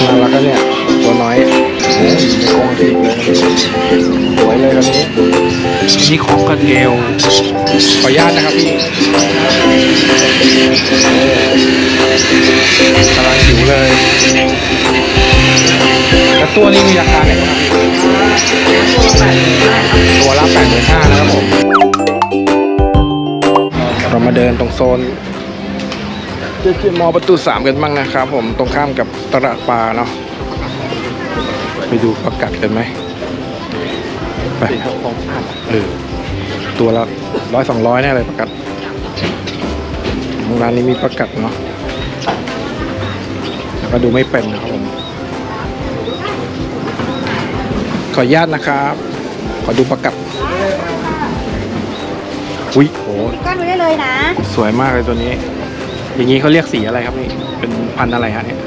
น่ารักก็เนี่ยตัวน้อยในกรงสีเลยสวยเลยครับนี้นี่คอกกระเทลขออนุญาตนะครับพี่กำลังหิวเลยแล้วตัวนี้มีราคาไหนบ้างตัวละ85,000นะครับผมเรามาเดินตรงโซนมอประตู3กันบ้างนะครับผมตรงข้ามกับตลาดปลาเนาะไปดูประกัดกันไหมไปตัวละ100-200แน่เลยประกัดร้านนี้มีประกัดเนาะก็ดูไม่เป็นนะครับผมขออนุญาตนะครับขอดูประกัดอุ้ยโหก้อนดูได้เลยนะสวยมากเลยตัวนี้อย่างนี้เขาเรียกสีอะไรครับนี่เป็นพันธุ์อะไรฮะเนี่ย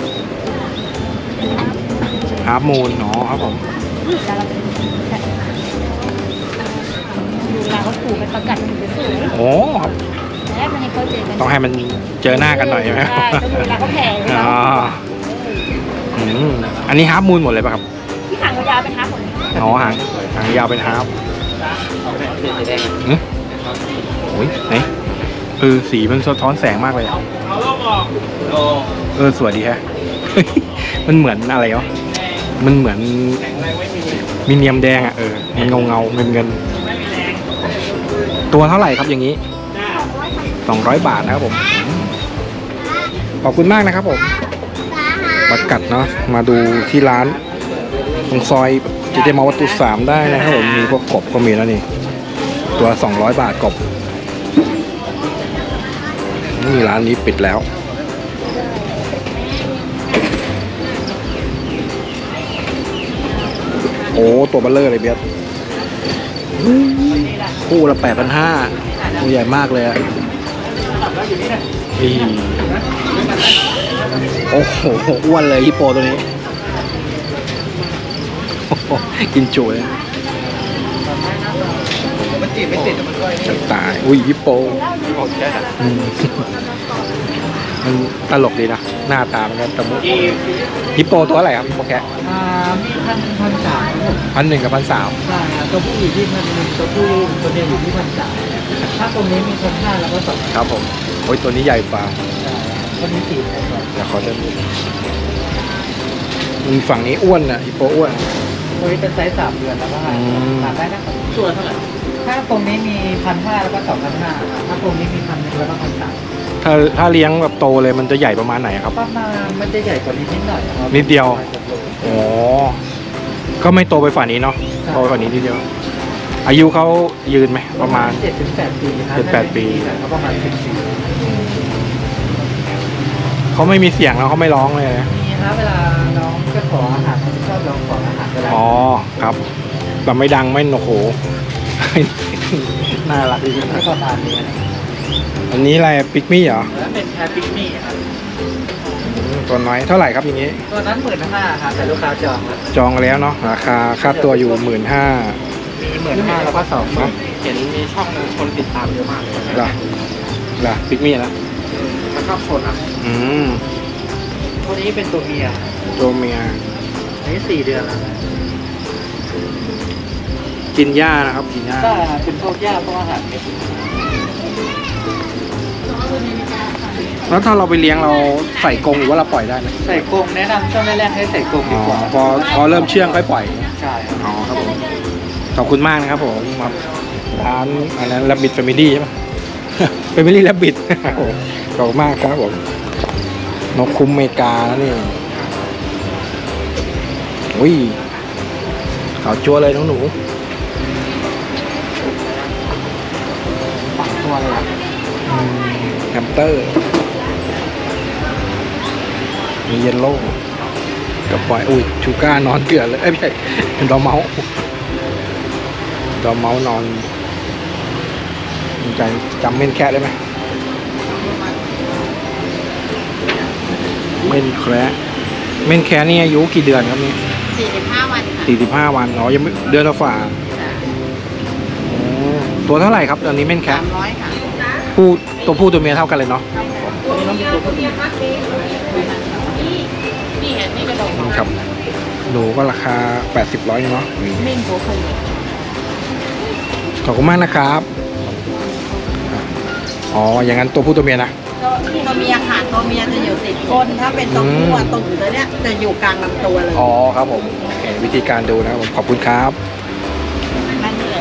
ฮาร์ฟมูนเนาะครับผมดูแล้วเขาถูกเป็นประกัดมันถึงจะสวยโอ้ครับแล้วมันให้เขาเจอกันต้องให้มันเจอหน้ากันหน่อยไหมใช่ต้องดูแล้วเขาแพงอ๋ออันนี้ฮาร์ฟมูนหมดเลยป่ะครับที่หางยาวเป็นฮาร์ฟหมดอ๋อหางยาวเป็นฮาร์ฟโอ้ยไหนสีมันสะท้อนแสงมากเลยสวยดีแฮะ มันเหมือนอะไรวะมันเหมือนมีเนียมแดงอ่ะมันเงาเงินตัวเท่าไหร่ครับอย่างนี้200 บาทนะครับผมขอบคุณมากนะครับผมประกัดเนาะมาดูที่ร้านตรงซอยจิเตมอวัตถุ3ได้นะครับผมมีพวกกบก็มีแล้วนี่ตัว200 บาทกบนี่ร้านนี้ปิดแล้วโอ้ตัวเบลเลอร์เลยเบียดคู่ละ8,500ตัวใหญ่มากเลยอ่ะโอ้โหอ้วนเลยฮิปโปตัวนี้กินจุเลยจะตายอุ้ยฮิปโปมันตลกดีนะหน้าตามันก็ตะมุฮิปโปตัวอะไรครับฮิปโปแคะมี1,300 1,000กับ1,300 ใช่ตัวผู้อยู่ที่1,000ตัวผู้ตัวเมียอยู่ที่1,300ถ้าตรงนี้มี1,500แล้วก็2 ครับผมโอ้ยตัวนี้ใหญ่ฟ้าตัวนี้4 เดี๋ยวขอเดินมีฝั่งนี้อ้วนนะฮิปโปอ้วนตัวนี้เป็นไซส์3 เดือนแล้วก็ถามได้นะครับตัวเท่าไหร่ถ้าตรงนี้มี1,500แล้วก็2,500ถ้าตรงนี้มี1,100แล้วก็1,300 ถ้าเลี้ยงแบบโตเลยมันจะใหญ่ประมาณไหนครับประมาณมันจะใหญ่กว่านี้นิดหน่อยครับนิดเดียวอ๋อก็ไม่โตไปฝ่านี้เนาะโตไปฝ่านี้นิดเดียวอายุเขายืนไหมประมาณ 7-8 ปี 7-8 ปีเขาประมาณ10 ปีเขาไม่มีเสียงแล้วเขาไม่ร้องเลยมีครับเวลาน้องจะขออาหารเขาชอบร้องขออาหารเวลาอ๋อครับแบบไม่ดังไม่โอ้โหน่ารักดีประมาณนี้อันนี้อะไรปิกมี่เหรอแล้วเป็นแคปิกมี่ครับตัวน้อยเท่าไหร่ครับอย่างนี้ตัวนั้น15,000ครับแต่ลูกค้าจองแล้วเนาะราคาค่าตัวอยู่15,000 มี15,000แล้วก็20,000เห็นมีช่องนึงคนติดตามเยอะมากเลยล่ะปิกมี่นะมันชอบคนตัวนี้เป็นตัวเมียอันนี้4 เดือนแล้วกินหญ้านะครับกินหญ้าใช่ครับเป็นพวกหญ้าพวกอาหารเม็ดแล้วถ้าเราไปเลี้ยงเราใส่กรงหรือว่าเราปล่อยได้ไหมใส่กรงแนะนำช่วงแรกๆให้ใส่กรงดีกว่าพอเริ่มเชื่องค่อยปล่อยใช่อ๋อครับผมขอบคุณมากนะครับผมร้านอันนั้นแรบบิทแฟมิลี่ใช่ไหมแฟมิลี่แรบบิทขอบคุณมากครับผมนกคุ้มเมกาแล้วนี่อุ้ยขาวจั่วเลยน้องหนูปักตัวเลยแฮมสเตอร์มีเยลโล่กับปล่อยอุ้ยชูก้านอนเกลือเลยไม่ใช่เป็นดอมเมาส์นอนจำเม่นแค่ได้ไหมเม่นแค่นี่อายุกี่เดือนครับนี่ 45 วันค่ะ 45 วันยังไม่เดือนละฝ่าตัวเท่าไหร่ครับตอนนี้เม่นแค่ 300ค่ะตัวผู้ตัวเมียเท่ากันเลยเนาะหนูก็ราคา80-100เนาะเม่งโกเคยขอบคุณมากนะครับอ๋ออย่างนั้นตัวผู้ตัวเมียนะตัวเมียค่ะตัวเมียจะอยู่ติดก้นถ้าเป็นตัวผู้อะตุ่มตัวเนี้ยจะอยู่กลางลำตัวเลยอ๋อครับผมโอเควิธีการดูนะครับผมขอบคุณครับนั่นเลย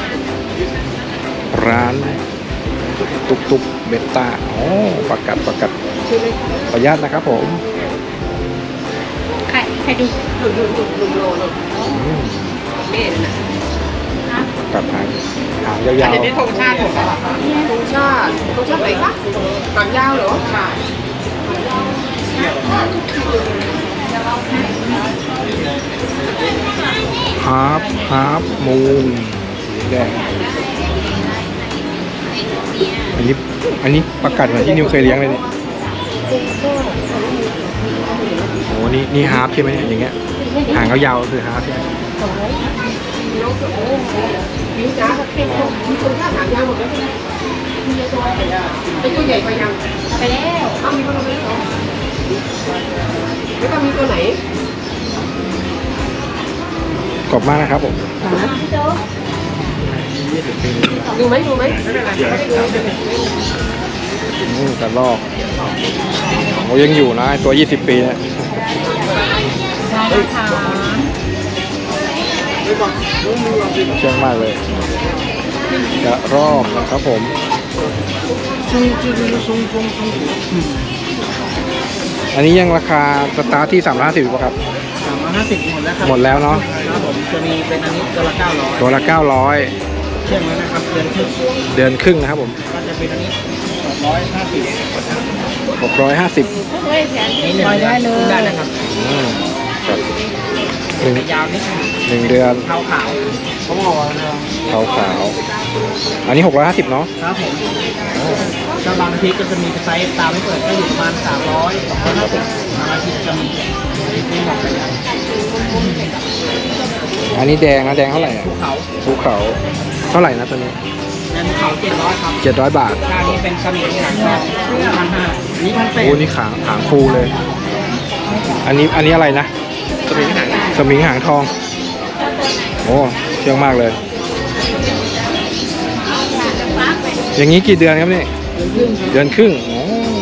ร้านตุ๊กตุ๊กเบต้าโอ้ประกัดขออนุญาตนะครับผมใครดูลุมโลเลยอืมเม่นะประกัดหางยาวเห็นได้ธงชาติผมธงชาติไหนคะกางยาวเหรอค่ะๆฮาร์ปมูนสีแดงอันนี้ประกัดเหมือนที่นิวเคยเลี้ยงเลยเนี่ยโอ้นี่ฮาร์ปใช่ไหมเนี่ยอย่างเงี้ยหางยาวๆคือฮาร์ปใช่ไหมนิ้วจ้าเป็นคนชาติหางยาวหมดเลยเป็นตัวใหญ่ไปยังไปแล้วเอามีคนละเหรอแล้วก็มีตัวไหนขอบมากนะครับผมดูไหมกระลอกโอ้ยังอยู่นะไอ้ตัว20 ปีเนี่ยได้ค่ะเชื่องมากเลยกระรอกนะครับผมอันนี้ยังราคาสตาร์ทที่350ป่ะครับ 350หมดแล้วครับหมดแล้วเนาะครับผมจะมีเป็นอันนี้ตัวละ900 ตัวละ900 เที่ยงแล้วนะครับเดือนครึ่งเดือนครึ่งนะครับผมก็จะเป็นอันนี้650 650 เฮ้ยแผนนี่1 เดือนขึ้นได้นะครับอืมครับหนึ่งยาวนิดนึง 1 เดือนเทาขาวเขาบอกว่าขาวอันนี้650เนาะครับผมถ้าบางอาทิตย์ก็จะมีไซส์ตามไม่เปิดก็อยู่ประมาณ300 250บางอาทิตย์จะมีไม่เหมาะกันครับอันนี้แดงนะแดงเท่าไหร่อ่ะภูเขาภูเขาเท่าไหร่นะตัวนี้แดงภูเขา700ครับ 700 บาทค่านี้เป็นสมิงหนังทอง1,500นี่1,800 โอ้นี่หางฟูเลย อันนี้อะไรนะสมิงหนังสมิงหางทอง โอ้เชื่องมากเลย อย่างนี้กี่เดือนครับนี่เดือนครึ่งโอ้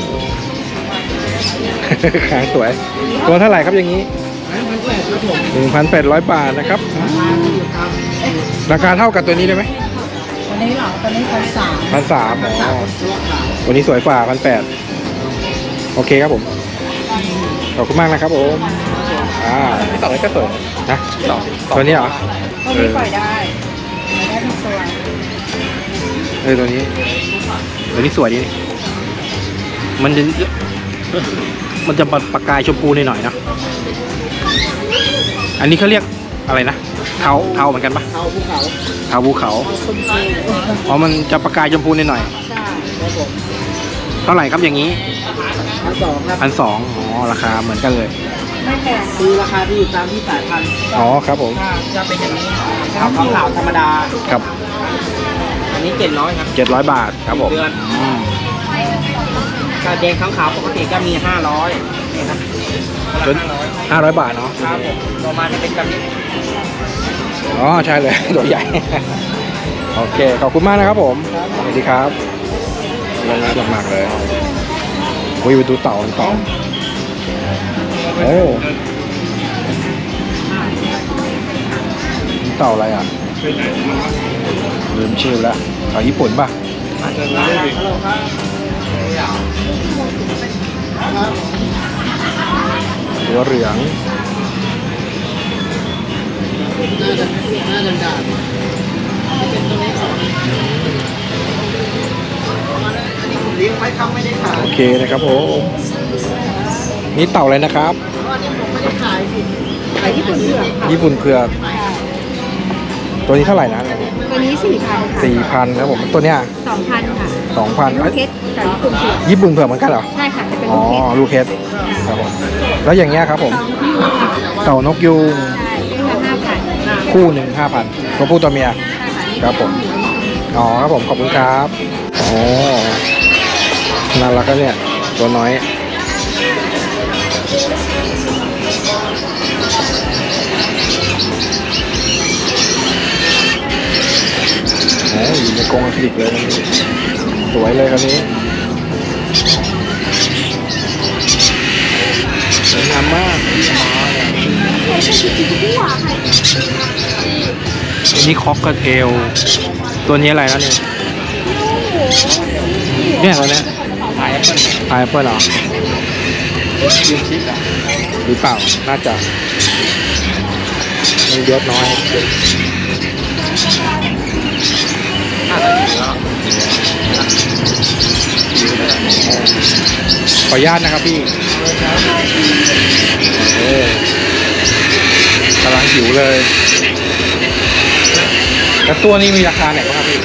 หางสวย ตัวเท่าไหร่ครับอย่างนี้ 1,800 บาทนะครับ ราคาเท่ากับตัวนี้เลยไหมวันนี้เหรอตอนนี้1,300 1,300อ๋อตัวนี้สวยกว่า1,800โอเคครับผม ขอบคุณมากนะครับผมต่อไปก็สวยนะตัวนี้เหรอตัวนี้ปล่อยได้ทุกตัวตัวนี้สวยดีนี่มันจะประกายชมพูหน่อยๆเนาะอันนี้เขาเรียกอะไรนะเทาเหมือนกันปะเทาภูเขาเทาภูเขาอ๋อมันจะประกายชมพูหน่อยใช่ครับผมๆเท่าไหร่ครับอย่างนี้ 1,200ครับ 1,200อ๋อราคาเหมือนกันเลยไม่แพงคือราคาที่อยู่ตามที่8,000 อ๋อครับผมถ้าจะเป็นอย่างนี้ขาวธรรมดาครับอันนี้700ครับ 700 บาทครับผมเดือนอืมถ้าแดงขาวปกติก็มี500นี่ครับจน 500 บาทเนาะครับผมต่อมาจะเป็นกำนี้อ๋อใช่เลย ตัวใหญ่ โอเคขอบคุณมากนะครับผมสวัสดีครับเชื่องมากเลยวิวดูเต่าโอ้เต่าอะไรอ่ะลืมชื่อแล้วเต่าญี่ปุ่นป่ะฮัลโหลครับหัวเหลืองน่าจะด่านเลี้ยงไว้ครับไม่ได้ขายโอเคนะครับผมนี่เต่าอะไรนะครับไม่ได้ขายสิขายที่เป็นเรื่องญี่ปุ่นเผือกตัวนี้เท่าไหร่นะตัวนี้4,000ค่ะ 4,000ครับผมตัวเนี้ย 2,000 ค่ะ 2,000 ลูกเพชรกับญี่ปุ่นเผือกญี่ปุ่นเผือกเหมือนกันเหรอใช่ค่ะจะเป็นอ๋อลูกเพชรลูกเฮดครับผมแล้วอย่างเงี้ยครับผม เต่านกยูงใช่เล่นละ5,000 คู่หนึ่ง5,000ตัวผู้ตัวเมียใช่ค่ะครับผมอ๋อครับผมขอบคุณครับอ๋อน่ารักก็เนี่ยตัวน้อยคลิกเลยสวยเลยครับนี้สวยงามมากอันนี้คอกกระเทลตัวนี้อะไรนะเนี่ยตัวเนี้ยพายแอปเปิลเหรอหรือเปล่าน่าจะมันเยอะน้อยขออนุญาตนะครับพี่กำลังหิวเลยแล้วตัวนี้มีราคาไหนบ้างครับพี่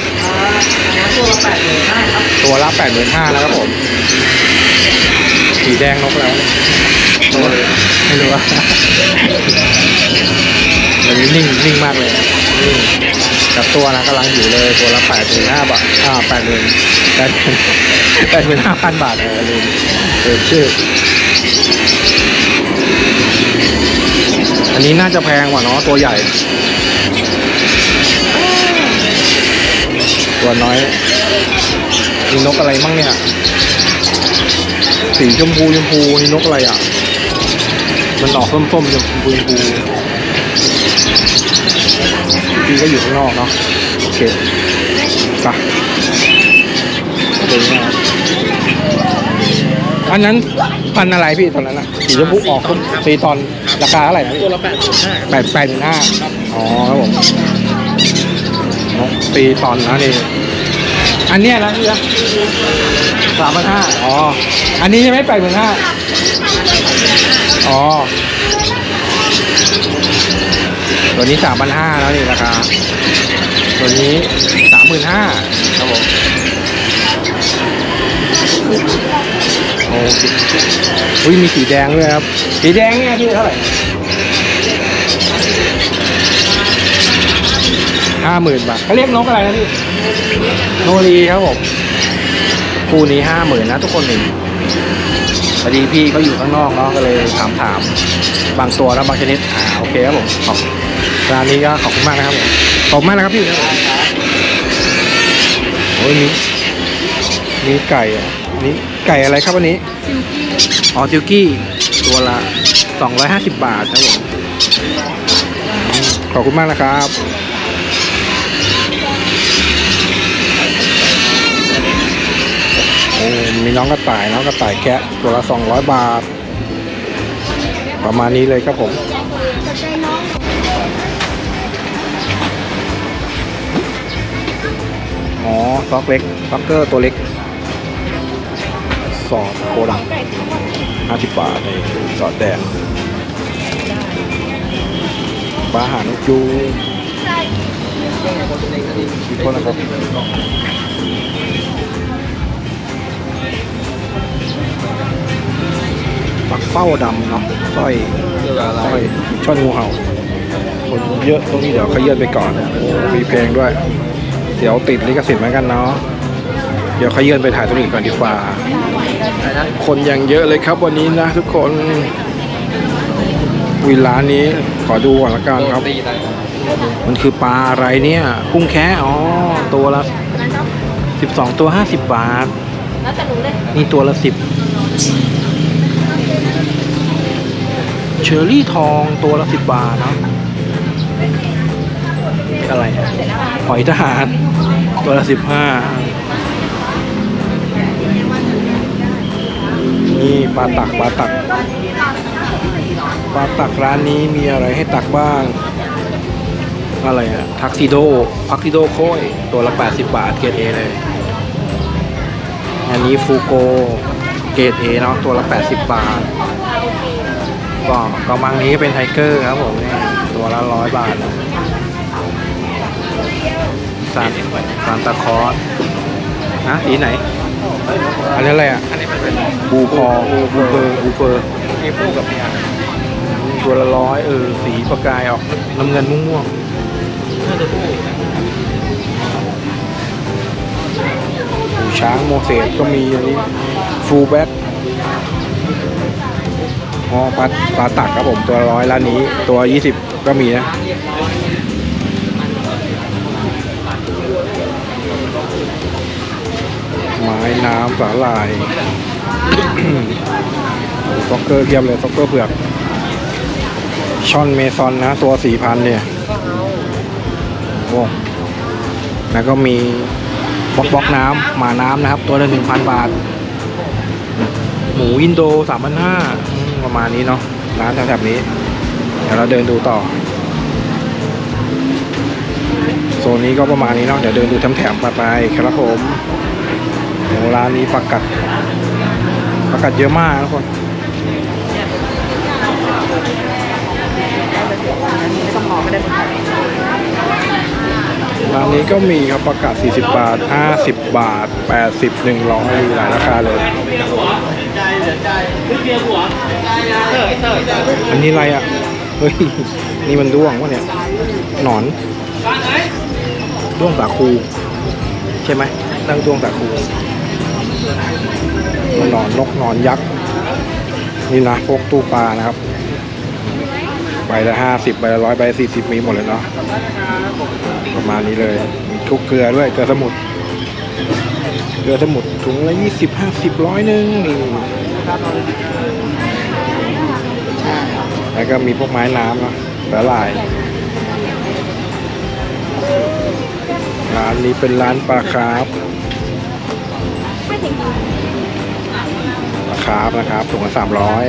ตัวละ 85,000แล้วครับผมสีแดงนกแล้วไม่รู้ว่ามันนิ่งมากเลยกับตัวนะกำลังหิวเลยตัวละ 85,000 บาท85,000 บาทลืมชื่ออันนี้น่าจะแพงกว่าเนาะตัวใหญ่ตัวน้อยมีนกอะไรมั่งเนี่ยสีชมพูนี่นกอะไรอ่ะมันออกส้มๆชมพูพี่ก็อยู่ข้างนอกเนาะโอเคไปอันนั้นพันอะไรพี่ตอนนั้นอ่ะสีชมพูออกตีตอนราคาเท่าไหร่นะตัวละ 85,000อ๋อครับผมนกตีตอนนะนี่อันเนี้ยนะพี่นะ3,500อ๋ออันนี้ใช่ไหม85,000อ๋อตัวนี้ 3,500แล้วนี่ราคาตัวนี้ 35,000ครับผมโอ้อุ้ยมีสีแดงด้วยครับสีแดงเนี่ยพี่เท่าไหร่50,000 บาทเขาเรียกนกอะไรนะพี่โนรีครับผมคู่นี้ 50,000นะทุกคนหนึ่งพอดีพี่เขาอยู่ข้างนอกเนาะก็เลยถามบางตัวแล้วบางชนิดโอเคครับผมขอบร้านนี้ก็ขอบคุณมากนะครับผมขอบคุณมากนะครับพี่โอ้ยมีไก่นี่ไก่อะไรครับวันนี้จิวกี้ตัวละ250 บาทครับผมขอบคุณมากนะครับมีน้องกระต่ายแกะตัวละ200 บาทประมาณนี้เลยครับผมซอกเล็กซ็อกเกอร์ตัวเล็กสอดโคดัง50 บาทเลยสอดแดงปลาหางนกยูงขอโทษนะครับปักเป้าดำเนาะสร้อยช่อนงูเห่าคนเยอะตรงนี้เดี๋ยวเขาเยื่อนไปก่อนมีเพลงด้วยเดี๋ยวติดลิขสิทธิ์เหมือนกันเนาะเดี๋ยวเขาเยื่อนไปถ่ายตรงนี้ก่อนดีกว่าคนยังเยอะเลยครับวันนี้นะทุกคนวิลร้านนี้ขอดูก่อนละกันครับมันคือปลาอะไรเนี่ยกุ้งแค่ตัวละ12ตัว50 บาทนี่ตัวละ10เชอร์รี่ทองตัวละ10 บาทเนาะอะไรหอยทหารตัวละ15นี่ปลาตักร้านนี้มีอะไรให้ตักบ้างอะไรอะทักซิโดโค้ยตัวละ80 บาทเกรด A เลยอันนี้ฟูโกเกรด A เนาะตัวละ80 บาทก็มังนี้เป็นไทเกอร์ครับผมเนี่ยตัวละ100 บาทซานตาคอสนะสีไหนอันนี้อะไรอ่ะบูเฟอร์มีคู่กับเนี่ยตัวละ100สีประกายออกน้ำเงินม่วงหูช้างโมเสสก็มีอันนี้ฟูลแบ็คปลาตักครับผมตัว100ร้านนี้ตัว20ก็มีนะไม้น้ำสาหร่าย ซ็อกเกอร์เทียบเลยซ็อกเกอร์เผือกช่อนเมซอนนะตัว 4,000 เนี่ยโอ้แล้วก็มีบล็อกน้ำหมาน้ำนะครับตัวละ 1,000 บาท หมูอินโด 3,500 ประมาณนี้เนาะร้านแถบๆนี้เดี๋ยวเราเดินดูต่อโซนนี้ก็ประมาณนี้เนาะเดี๋ยวเดินดูแถมๆไปครับผมร้านนี้ประกัดเยอะมากทุกคนร้านนี้ก็มีครับประกาศ40 บาท 50 บาท 80 100มีหลายราคาเลยอันนี้อะไรอ่ะเฮ้ยนี่มันด้วงวะเนี่ยหนอนด้วงสาคูใช่ไหมนั่งด้วงสาคูหนอนนกหนอนยักษ์นี่นะพวกตู้ปลานะครับใบละ50 ใบละ100 ใบละ40มีหมดเลยเนาะประมาณนี้เลยมีทุกเกลือด้วยเกลือสมุทรถุงละ20 50 100นึงนี่แล้วก็มีพวกไม้น้ำเนาะสาหร่ายร้านนี้เป็นร้านปลาคาร์ฟนะครับถุงละ300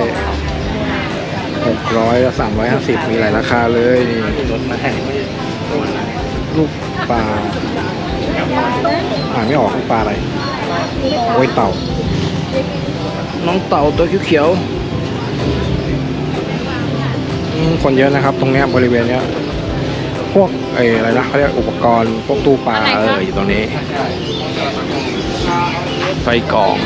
600และ350มีหลายราคาเลยนี่ลูกปลาอ่านไม่ออกลูกปลาอะไรโอ้ยเต่าน้องเต่าตัวเขียวๆคนเยอะนะครับตรงเนี้ยบริเวณเนี้ยพวกอะไรนะเขาเรียกอุปกรณ์พวกตู้ปลาอยู่ตรงนี้ไฟกรอง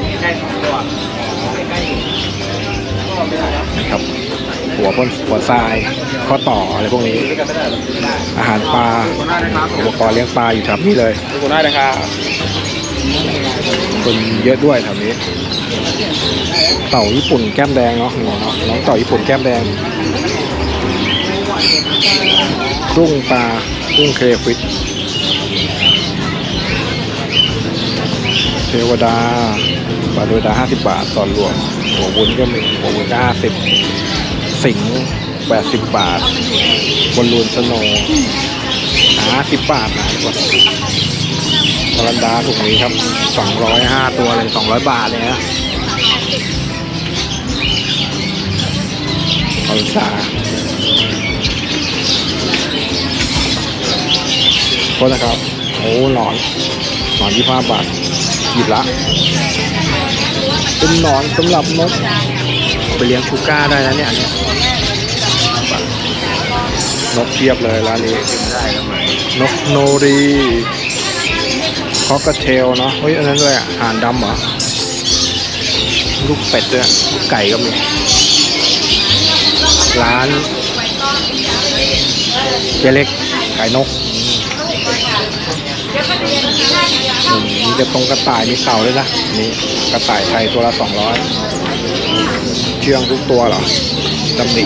นะครับหัวทรายข้อต่ออะไรพวกนี้อาหารปลาอุปกรณ์เลี้ยงปลาอยู่แถวนี้เลยคุณได้นะครับคนเยอะด้วยแถวนี้เต่าญี่ปุ่นแก้มแดงเนาะน้องเต่าญี่ปุ่นแก้มแดงกุ้งปลากุ้งเครฟิชเทวดาปลาเทวดา50 บาทตอนรวมหัววุ้นก็มีหัววุ้นก็50สิง80 บาทบอลลูนสโนว์50 บาทนะทุกคนมรันดาถุงนี้ครับ205 ตัวเลย200 บาทเลยนะอลซาก็นะครับโอ้หนอน25 บาทหยิบละเป็นหนอนสำหรับนกไปเลี้ยงชูก้าได้แล้วเนี่ยนกเทียบเลยร้านนี้นกโนรีคอกเทลเนาะเฮ้ยอันนั้นด้วยอ่ะห่านดำเหรอลูกเป็ดด้วยลูกไก่ก็มีร้านเจเล็กไก่นกมีจะตรงกระต่ายมีเต่าด้วยนะนี่กระต่ายไทยตัวละ200เชื่องทุกตัวเหรอดำดิ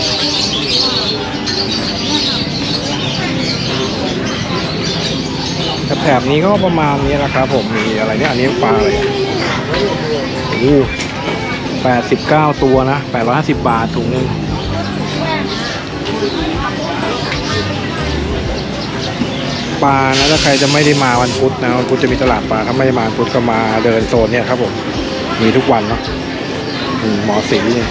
แถบนี้ก็ประมาณนี้แหละครับผมมีอะไรเนี่ยอันนี้ปลาอะไรโอ้89 ตัวนะ850 บาทถุงนึงปลานะถ้าใครจะไม่ได้มาวันพุธนะวันพุธจะมีตลาดปลาถ้าไม่ได้มาวันพุธก็มาเดินโซนเนี่ยครับผมมีทุกวันเนาะหมอสีนี่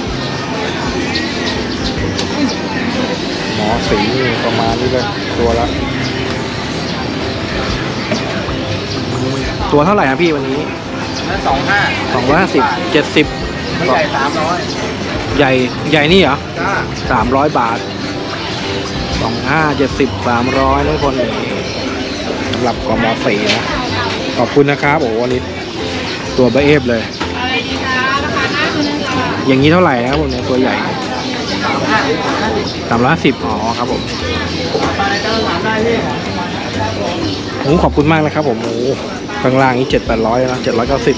ประมาณนี้เลยตัวละตัวเท่าไหร่นะพี่วันนี้250 70ใหญ่300ใหญ่นี่เหรอ300 บาท25 70 300ทุกคนสำหรับกม.4นะขอบคุณนะครับโอ้วันนี้ตัวเบอร์เอฟเลยอย่างนี้เท่าไหร่นะครับผมเนี่ยตัวใหญ่350อ๋อครับผมโอ้ขอบคุณมากนะครับผมโอ้ข้างล่างนี้700-800นะ790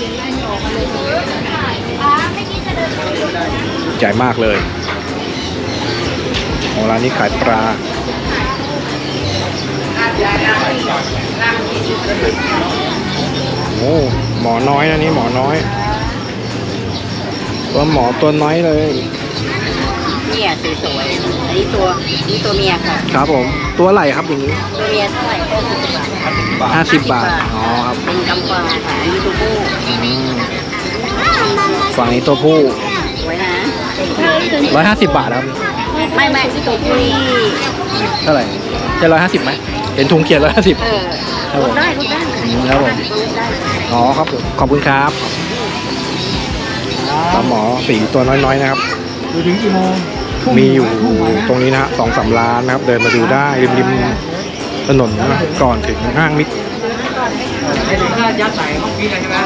ใหญ่มากเลยโอ้ร้านนี้ขายปลาโอ้หมอน้อยนะนี่หมอน้อยตัวหมอตัวน้อยเลยเนี่ยสวยๆอันนี้ตัวเมียค่ะครับผมตัวไหลครับอย่างนี้ตัวเมียเท่าไหร่ก็60 บาท 50 บาทอ๋อครับเป็นกำปลาค่ะอันนี้ตัวผู้ฝั่งนี้ตัวผู้สวยนะ 150 บาทครับไม่ตัวผู้นี่เท่าไหร่จะ150ไหมเห็นถุงเขียน150 ครับผมได้ครับผมอ๋อครับผมขอบคุณครับปลาหมอสีตัวน้อยๆนะครับอยู่ถึงกี่โมงมีอยู่ตรงนี้นะฮะ2-3 ร้านนะครับ เดินมาดูได้ริมถนนนะก่อนถึงห้างมิตรไอ้ถึงก็ยัดใส่ห้องนี้เลยใช่ไหม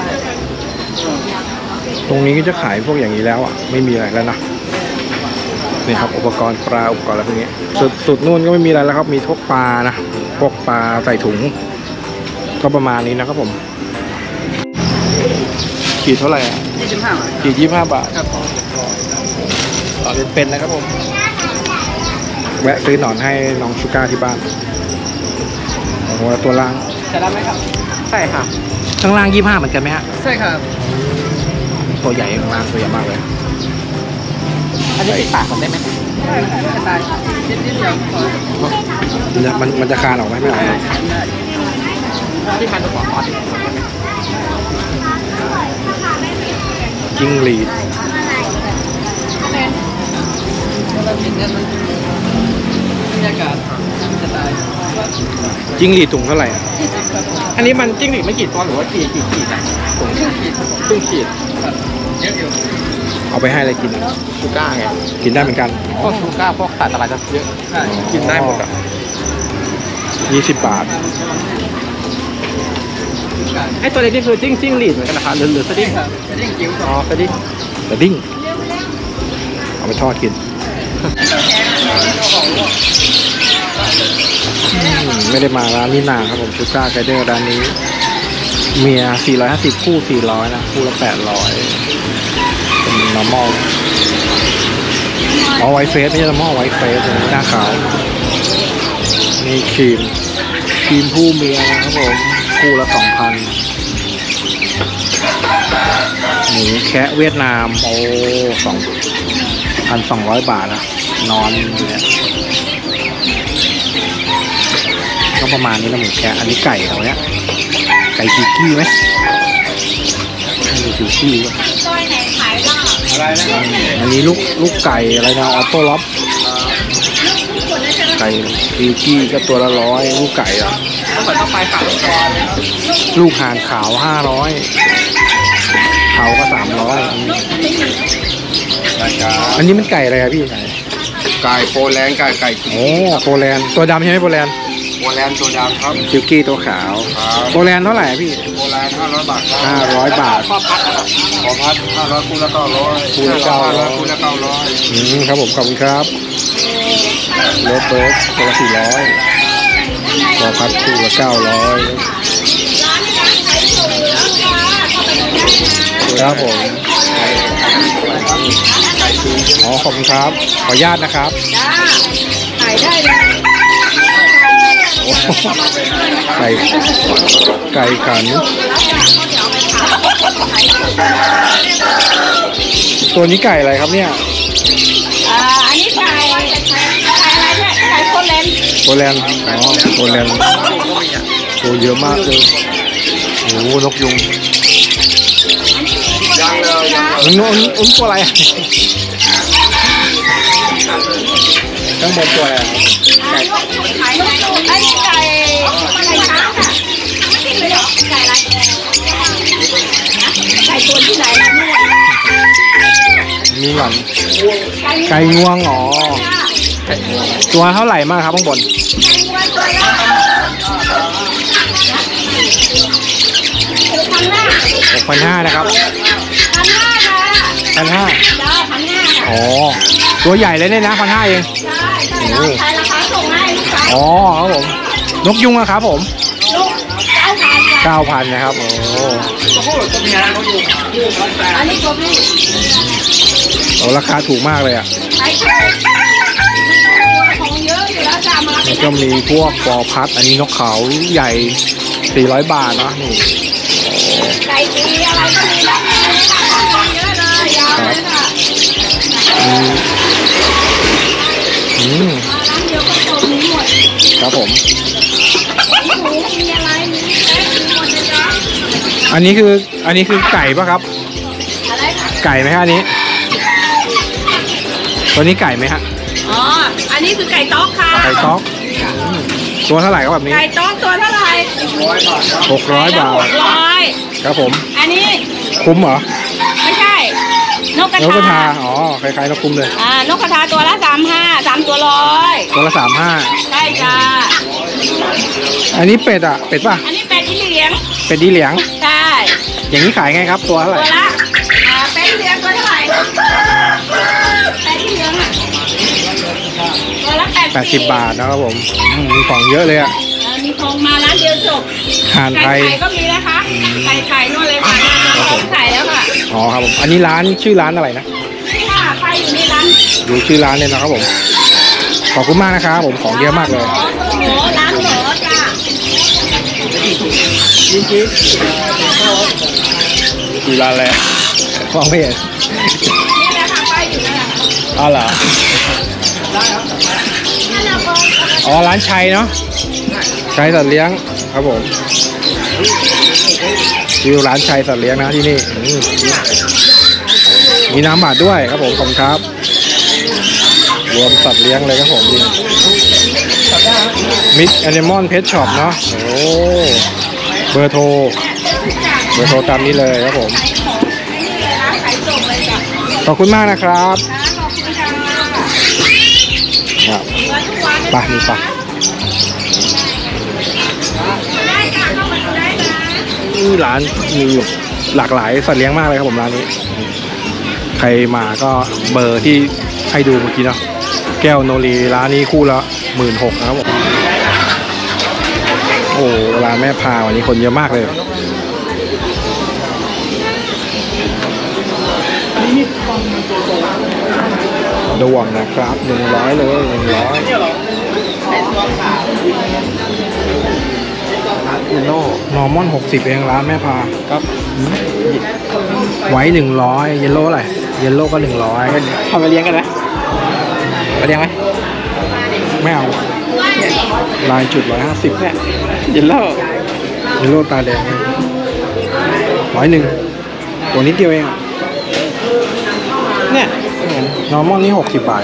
ตรงนี้ก็จะขายพวกอย่างนี้แล้วอ่ะไม่มีอะไรแล้วนะนี่ครับอุปกรณ์ปลาอุปกรณ์อะไรพวกนี้สุดนู่นก็ไม่มีอะไรแล้วครับมีพวกปลานะพวกปลาใส่ถุงก็ประมาณนี้นะครับผมขีดเท่าไหร่อ่ะ 25 บาทขีด25 บาทครับต่อเป็นนะครับผมแวะซื้อหนอนให้น้องชูก้าที่บ้านโอ้โหตัวล่างจะรับไหมครับใช่ครับข้างล่าง25เหมือนกันไหมฮะใช่ครับตัวใหญ่ข้างล่างตัวใหญ่มากเลยอันนี้ปิดปากผมได้ไหมได้จะตายนิดเดียวพอมันจะคานออกไหมไม่ออกที่พันตัวขอจิ้งหรีดเราติดเงินมันบรรยากาศจะตายจิ้งหรีดถุงเท่าไหร่อ่ะอันนี้มันจิ้งหรีดไม่กี่ตัวหรือว่ากี่ขีดอ่ะถุงครึ่งขีดเยอะอยู่เอาไปให้อะไรกินชูก้าไงกินได้เหมือนกันพวกชูก้าพวกสารอะไรจะเยอะกินได้หมดอ่ะ 20 บาทไอ้ตัวเล็กนี่คือจิ้งหรีดเหมือนกันนะคะหรือสดิ้งสดิ้งจิ๋วอ๋อสดิ้งแต่ดิ้งเอาไปทอดกินไม่ได้มาร้านนี้นานครับผมชูก้าไกเดอร์ร้านนี้เมีย450คู่400นะคู่ละ800เป็น normal อ๋อไวท์เฟสไม่ใช่ normal ไวท์เฟสหน้าขาวนี่ครีมผู้เมียนะครับผมคู่ละ 2,000หมูแคะเวียดนามโอ้2,200 บาทนะนอนอยู่เนี่ยก็ประมาณนี้นะหมูแคะอันนี้ไก่เราเนี่ยไก่ชิกกี้ไหมไม่ชิกกี้ก็อะไรนะอันนี้ลูกไก่อะไรนะออโต้ล็อบไก่ชิกกี้ก็ตัวละ100ลูกไก่อ่ะต้องไปฝั่งตัวลูกห่านขาว500เขาก็300อันนี้มันไก่อะไรอะพี่ไก่โปแลนด์ไก่โอ้โปแลนด์ตัวดำใช่ไหมโปแลนด์โปแลนด์ตัวดำครับชิลกี้ตัวขาวโปแลนด์เท่าไหร่อะพี่โปแลนด์500 บาท 500 บาทข้อพัด500คู่ละ900 คู่ละ900 คู่ละ900 ครับผมขอบคุณครับรถเบิร์ดตัวละ400พอพัดคู่ละ900ครับผมอ๋อขอบคุณครับขออนุญาตนะครับขายได้เลยโอ้ไก่ขันตัวนี้ไก่อะไรครับเนี่ยอันนี้ไก่อะไรเนี่ยไก่โคเลนโปแลนด์อ๋อโปแลนด์โอ้เยอะมากเลยโอ้นกยุงยังเลยอุ้นตัวอะไรอะข้างบนตัวอะไรอะขายไอ้ไก่ช้างค่ะกินเลยเหรอไก่อะไรไก่ตัวที่ไหนล่ะนู่นมีหล่อนไก่งวงอ๋อตัวเท่าไหร่มากครับข้างบน 6,500นะครับ 1,500 จ้า1,500ค่ะอ๋อตัวใหญ่เลยเนี่ยนะ1,500เองใช่ใช่ราคาส่งให้อ๋อครับผมนกยุงอะครับผมลูก9,000 9,000นะครับโอ้ตัวเมียเขาอยู่อันนี้ตัวพี่โหราคาถูกมากเลยอ่ะใช่ของเยอะอยู่แล้วจ้ามาแล้วก็มีพวกปอพัดอันนี้นกเขาใหญ่400 บาทเนาะนี่โอ้ไก่ตีอะไรก็มีได้เลยค่ะของเยอะเลยยาวเลยค่ะอืมร้านเดียวก็จบนี้หมดครับผมมีหมูมีอะไรมีแป้งมีหมดเลยจ้ะอันนี้คือไก่ปะครับอะไรค่ะไก่ไหมฮะอันนี้ ตัวนี้ไก่ไหมฮะอ๋ออันนี้คือไก่ต๊อกค่ะไก่ต๊อกอืมตัวเท่าไหร่ครับแบบนี้ไก่ต๊อกตัวเท่าไหร่ 600 บาท 600 ครับผมอันนี้คุ้มเหรอไม่ใช่ นกกระนกกระทาทาอ๋อคล้ายๆนกคุ้มเลยนกกระทาตัวละ35 3ตัว100 ตัวละใช่จ้า 35อันนี้เป็ดอ่ะ เป็ดป่ะอันนี้เป็ดที่เหลียงเป็ดดีเหลียงใช่อย่างนี้ขายไงครับ ตัวเท่าไหร่ตัวละเป็ดที่เหลียงตัวเท่าไหร่เป็ดที่เหลียงอ่ะตัวละ 80 บาทนะครับผมมีของเยอะเลยอ่ะมีทองมาร้านเดียวจบห่านไทไก่ยไข่ก็มีนะคะไข่นู่นเลยค่ะของไข่แล้วค่ะอ๋อครับผม อันนี้ร้านชื่อร้านอะไรนะนี่ค่ะไข่อยู่ในร้านดูชื่อร้านเลยนะครับผม ขอบคุณมากนะครับผม ของเยอะมากเลยหมูร้านหมูจ้าชื่อร้านอะไรมองไม่เห็นนี่แหละค่ะไข่อยู่นั่นแหละอ๋อเหรอ อ๋อ ร้านชัยเนาะ ชัยสัตว์เลี้ยงครับผมชื่อร้านชัยสัตว์เลี้ยงนะที่นี่มีน้ำบาดด้วยครับผมขอบคุณครับ รวมสัตว์เลี้ยงเลยครับผมจริงมิกแอนิมอลเพชช็อปเนาะโอ้เบอร์โทรตามนี้เลยครับผมขอบคุณมากนะครับครับไปนี่ไปนี่ร้านมีหลากหลายสัตว์เลี้ยงมากเลยครับผมร้านนี้ ใครมาก็เบอร์ที่ให้ดูเมื่อกี้เนาะแก้วโนรีร้านนี้คู่ละ16,000นะครับผมโอ้ร้านแม่พาวันนี้คนเยอะมากเลยดวงนะครับ100เลย100นอร์มอน60เองร้านแม่พาครับไว้100เยลโล่อะไรเยลโล่ก็100ทำไปเลี้ยงกันไหมไปเลี้ยงไหมไม่เอาลายจุด150เนี่ยเยลโล่ตาแดง100ตัวนิดเดียวเองเนี่ยนอร์มอนนี่60 บาท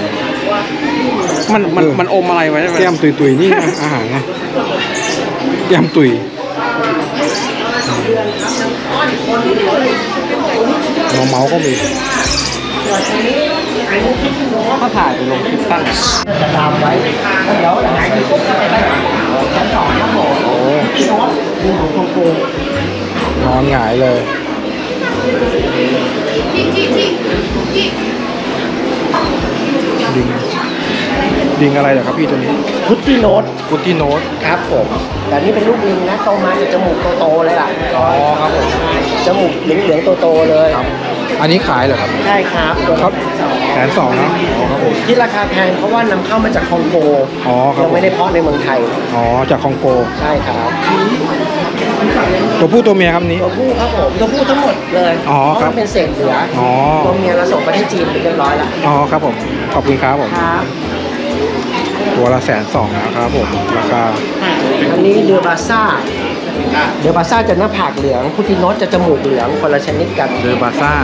มันอมอะไรไว้แก้มตุยๆนี่นะอาหารไงแก้มตุยน้องเมาส์ก็มีก็ถ่ายไปลงคลิปตั้งจะตามไว้เดี๋ยวหายไปปุ๊บจะไปชั้น2ครับผมโอ้นอนหงายเลยดิงอะไรเหรอครับพี่ตัวนี้พุตตี้โน้ตพุตตี้โน้ตครับผมแต่นี่เป็นลูกลิงนะโตมาจะจมูกโตๆเลยล่ะอ๋อครับผมจมูกเหลืองๆโตๆเลยครับอันนี้ขายเหรอครับใช่ครับตัวครับ120,000นะอ๋อครับผมที่ราคาแพงเพราะว่านำเข้ามาจากคองโกอ๋อครับยังไม่ได้เพาะในเมืองไทยอ๋อจากคองโกใช่ครับตัวผู้ตัวเมียครับนี้ตัวผู้ครับผมตัวผู้ทั้งหมดเลยอ๋อเพครับราะมันเป็นเศษเหลืออ๋อตัวเมียเราส่งไปที่จีนไปเรียบร้อยแล้วอ๋อครับผมขอบคุณครับผมครับตัวละ120,000นะครับผมราคาอันนี้เดอร์บาซ่าจะหน้าผากเหลืองพุตติโนสจะจมูกเหลืองคนละชนิดกันเดอบาซ่า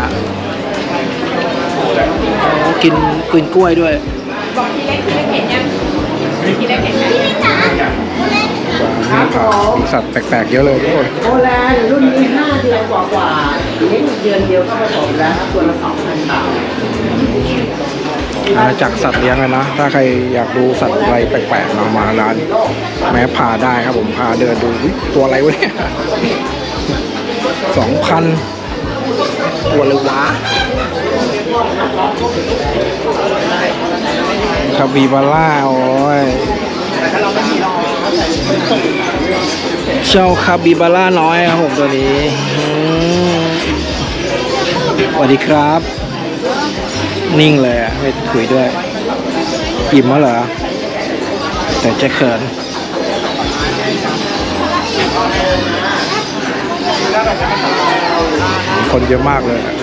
กินกล้วยด้วยบอกทีเล็กทีเล็กเห็นยังทีเล็กเห็นยังนี่ครับมีสัตว์แปลกๆเยอะเลยทุกคนโอแลนด์รุ่นนี้5 เดือนกว่าๆนี่เดือนเดียวก็ผสมแล้วครับตัวละ 2,000 บาทอาณาจักรสัตว์เลี้ยงเลยนะถ้าใครอยากดูสัตว์อะไรแปลกๆมาร้านแม้พาได้ครับผมพาเดินดูอุ๊ยตัวอะไรวะเนี่ย2,000ตัวเลยวะคาบิบาร่าโอ้ยเจ้าคาบิบาร่าน้อยครับผมตัวนี้สวัสดีครับนิ่งเลยอ่ะไม่คุยด้วยอิ่มแล้วเหรอแต่จะเขินคนเยอะมากเลยอะ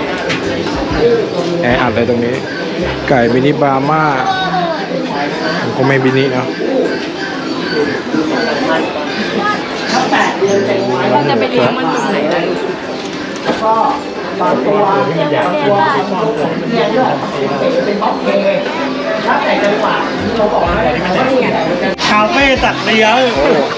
แออัดเลยตรงนี้ ไก่มินิบาร์มาผมก็ไม่มินินะจะไปเลี้ยงมันตรงไหนล่ะก็บางตัวเนี่ยด้วยเป็นบ็อกเกย์ถ้าแต่จังหวะเราบอกว่าคาเฟ่ตัดเลี้ยง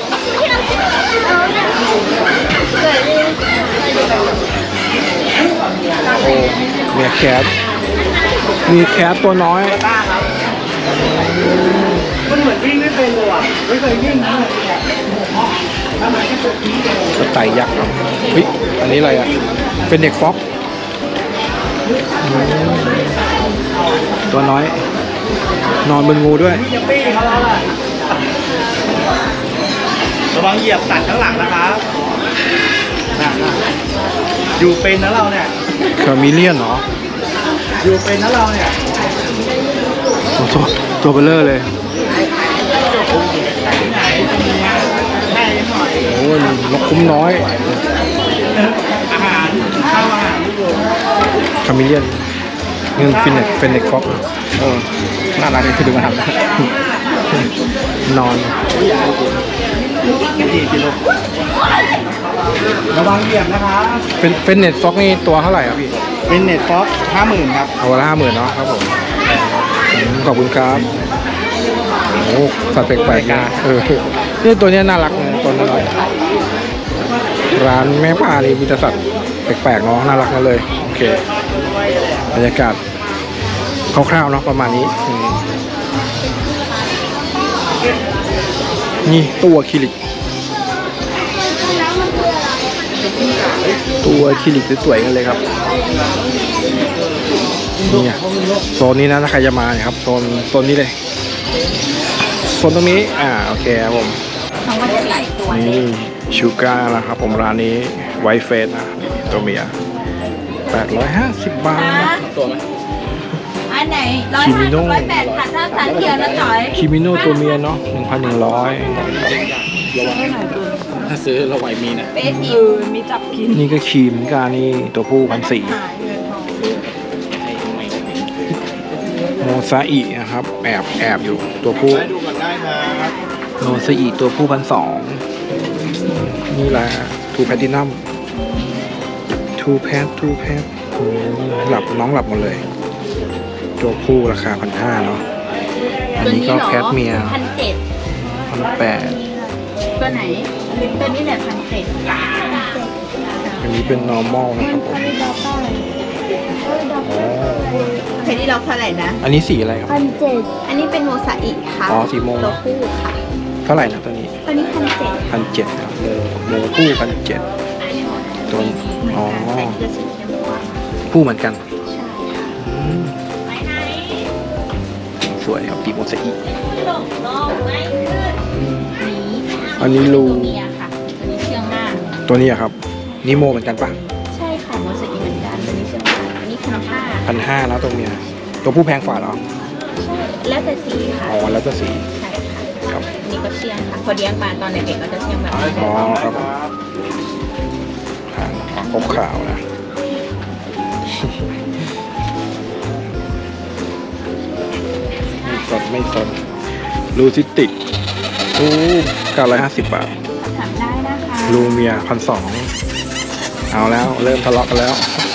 โอ้มีแคทตัวน้อยมันเหมือนวิ่งไม่เป็นเลยว่ะไม่เคยวิ่งนะกระต่ายยักษ์เฮ้ยอันนี้อะไรอ่ะ เป็นเด็กฟ็อกตัวน้อย นอนบนงูด้วยจะปี้เขาแล้วล่ะระวังเหยียบสัตว์ข้างหลังนะครับอยู่เป็นนะเราเนี่ยคามิเลียนเหรออยู่เป็นนะเราเนี่ยโอ้ตัวเบลเลอร์เลย โอ้ยนกคุ้มน้อยอาหารข้าวอาหารคามิเลียนเงินเฟนเน็กฟ็อกน่ารักเลยคือดูมาทำนอนดีจิลูกระวังเหยียบนะครับเป็นเน็ตฟ็อกนี่ตัวเท่าไหร่ครับพี่เป็นเน็ตฟ็อก50,000ครับเอาละ50,000เนาะครับผมขอบคุณครับโอ้สัตว์แปลกๆนะนี่ตัวเนี้ยน่ารักนะตัวน้อยร้านแม่ปลานี่มีแต่สัตว์แปลกๆเนาะน่ารักนั่นเลยโอเคบรรยากาศคร่าวๆเนาะประมาณนี้นี่ตัวอะคริลิกสวยๆกันเลยครับนี่อะโซนนี้นะถ้าใครจะมาเนี่ยครับโซนนี้เลยโซนตรงนี้โอเคครับผมนี่ชูการ์นะครับผมร้านนี้ไวท์เฟสนะตัวเมีย850 บาทตัวไหมอันไหน150 180ค่ะถ้าสันเขียวนะจ๋อยคิมิโนตัวเมียเนาะ 1,100 ถ้าซื้อเราไหวมีนะเป๊ะสิมีจับกินนี่ก็ครีมกานี่ตัวผู้1,400โมซาอินะครับแอบอยู่ตัวผู้ดูก่อนได้ครับโมซาอิตัวผู้1,200นี่แหละทูแพทินัมทูแพทหลับน้องหลับหมดเลย ตัวผู้ราคา1,500เนาะอันนี้ก็แพทเมีย 1,700 1,800 ตัวไหนตัวนี้แหละ1,700 อันนี้เป็น normal นะครับผมอ๋อเพชรนี่เราเท่าไหร่นะอันนี้สีอะไรครับอันนี้เป็นโมซาอิค่ะอ๋อสีโมตัวผู้ค่ะเท่าไหร่นะตัวนี้ตัวนี้1,700 1,700นะครับโมผู้1,700ตัวอ๋อแต่เสื้อสีชมพูผู้เหมือนกันใช่ค่ะสวยครับปีโมซาอิลงไม่ขึ้นอันนี้รูตัวเมียค่ะตัวนี้เชื่องมากตัวนี้อะครับนิโมเหมือนกันปะใช่ค่ะโมซาอิเหมือนกันตัวนี้เชื่องมากอันนี้1,500 1,500แล้วตัวเมียตัวผู้แพงกว่าเหรอใช่แล้วแต่สีค่ะอ๋อแล้วจะสีใช่ค่ะครับอันนี้ก็เชื่องค่ะพอเลี้ยงมาตอนเด็กๆก็จะเชื่องแบบนี้อ๋อครับผมหางขาวๆนะ ไม่สนลูซิติกโอ้950 บาทถามได้นะคะลูเมีย1,200เอาแล้วเริ่มทะเลาะกันแล้ว